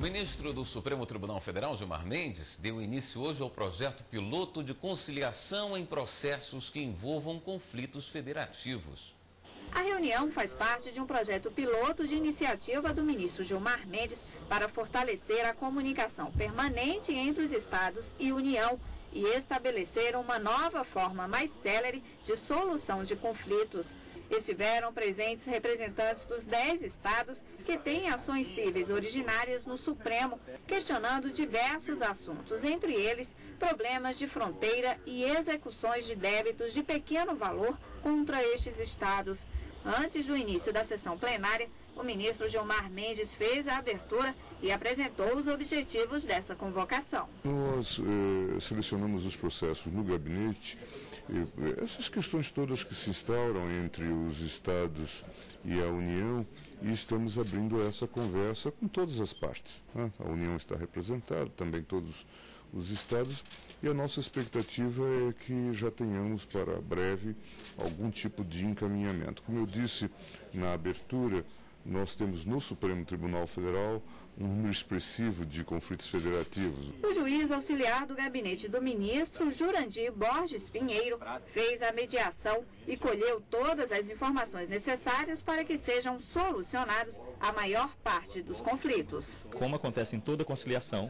ministro do Supremo Tribunal Federal, Gilmar Mendes, deu início hoje ao projeto piloto de conciliação em processos que envolvam conflitos federativos. A reunião faz parte de um projeto piloto de iniciativa do ministro Gilmar Mendes para fortalecer a comunicação permanente entre os estados e União e estabelecer uma nova forma mais célere de solução de conflitos. Estiveram presentes representantes dos 10 estados que têm ações cíveis originárias no Supremo, questionando diversos assuntos, entre eles problemas de fronteira e execuções de débitos de pequeno valor contra estes estados. Antes do início da sessão plenária, o ministro Gilmar Mendes fez a abertura e apresentou os objetivos dessa convocação. Nós selecionamos os processos no gabinete, essas questões todas que se instauram entre os estados e a União, e estamos abrindo essa conversa com todas as partes. A União está representada, também todos os estados, e a nossa expectativa é que já tenhamos para breve algum tipo de encaminhamento. Como eu disse na abertura, nós temos no Supremo Tribunal Federal um número expressivo de conflitos federativos. O juiz auxiliar do gabinete do ministro, Jurandir Borges Pinheiro, fez a mediação e colheu todas as informações necessárias para que sejam solucionados a maior parte dos conflitos. Como acontece em toda conciliação,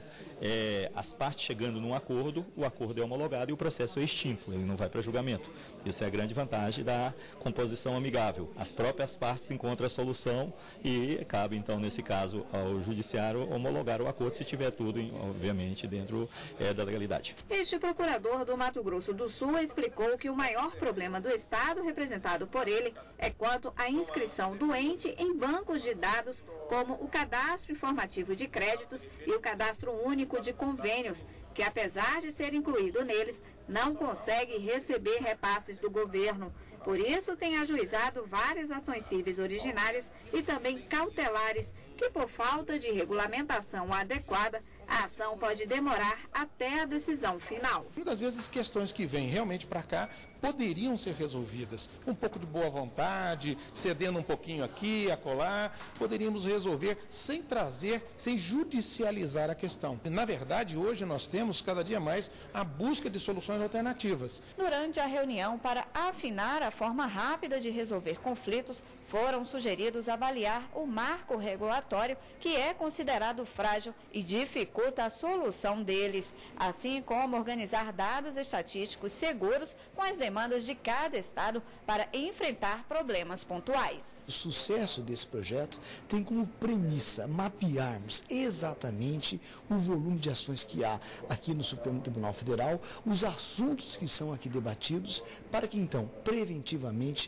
as partes chegando num acordo, o acordo é homologado e o processo é extinto, ele não vai para julgamento. Essa é a grande vantagem da composição amigável. As próprias partes encontram a solução e cabe, então, nesse caso, ao judiciário homologar o acordo se tiver tudo, obviamente, dentro da legalidade. Este procurador do Mato Grosso do Sul explicou que o maior problema do estado, representado por ele, é quanto à inscrição do ente em bancos de dados, como o Cadastro Informativo de Créditos e o Cadastro Único de Convênios, que, apesar de ser incluído neles, não consegue receber repasses do governo. Por isso, tem ajuizado várias ações cíveis originárias e também cautelares, que por falta de regulamentação adequada, a ação pode demorar até a decisão final. Muitas vezes questões que vêm realmente para cá poderiam ser resolvidas. Um pouco de boa vontade, cedendo um pouquinho aqui, acolá, poderíamos resolver sem trazer, sem judicializar a questão. Na verdade, hoje nós temos cada dia mais a busca de soluções alternativas. Durante a reunião, para afinar a forma rápida de resolver conflitos, foram sugeridos avaliar o marco regulatório, que é considerado frágil e dificulta a solução deles, assim como organizar dados estatísticos seguros com as demandas de cada estado para enfrentar problemas pontuais. O sucesso desse projeto tem como premissa mapearmos exatamente o volume de ações que há aqui no Supremo Tribunal Federal, os assuntos que são aqui debatidos, para que então, preventivamente,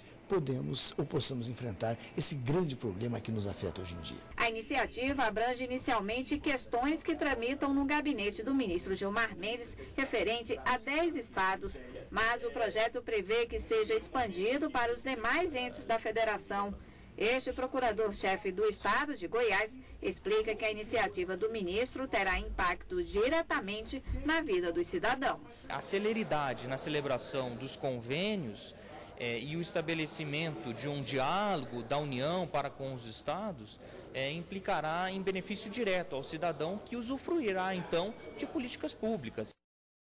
possamos enfrentar esse grande problema que nos afeta hoje em dia. A iniciativa abrange inicialmente questões que tramitam no gabinete do ministro Gilmar Mendes, referente a 10 estados, mas o projeto prevê que seja expandido para os demais entes da federação. Este procurador-chefe do estado de Goiás explica que a iniciativa do ministro terá impacto diretamente na vida dos cidadãos. A celeridade na celebração dos convênios e o estabelecimento de um diálogo da União para com os estados implicará em benefício direto ao cidadão, que usufruirá então de políticas públicas.